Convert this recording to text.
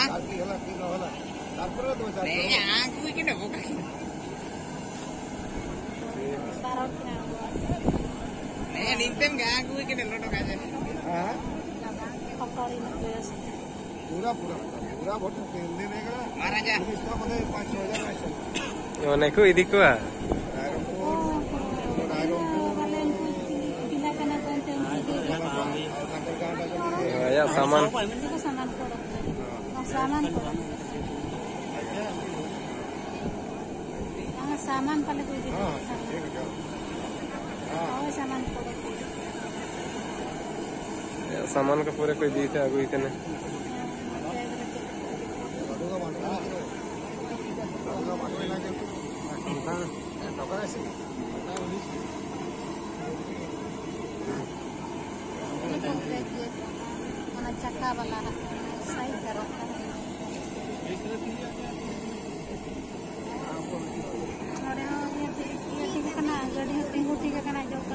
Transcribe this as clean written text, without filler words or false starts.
पूरा पूरा पूरा बहुत तेल देगा महाराजा इसका बोले 5,000 यो नहीं को इदी को या सामान सामान पहले कोई सामान का पूरे कोई दी थे आगु इतने चक्का वाला सही कर रखा है और ये ठीक है ना गड्ढे होते हैं जो